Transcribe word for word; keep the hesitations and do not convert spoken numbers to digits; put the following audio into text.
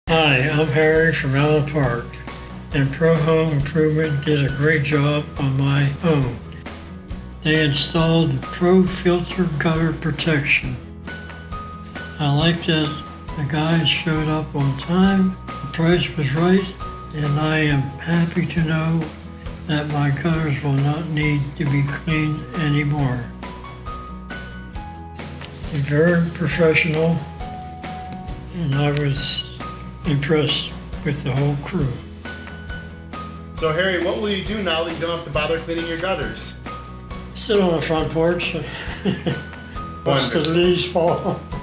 Hi, I'm Harry from Allen Park, and Pro Home Improvement did a great job on my home. They installed the Pro Filter Gutter Protection. I like that the guys showed up on time, the price was right, and I am happy to know that my gutters will not need to be cleaned anymore. They're very professional, and I was impressed with the whole crew. So Harry, what will you do now that you don't have to bother cleaning your gutters? Sit on the front porch, watch the leaves fall.